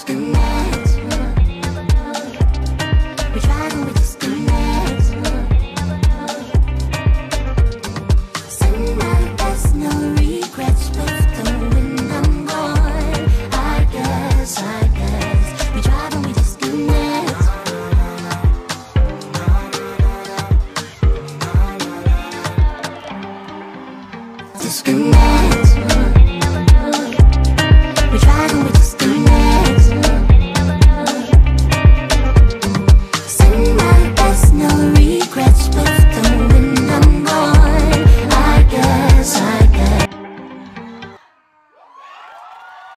disconnect. We drive and we disconnect. Sunlight, there's no regrets, but when I'm gone, I guess we drive and we disconnect. Disconnect.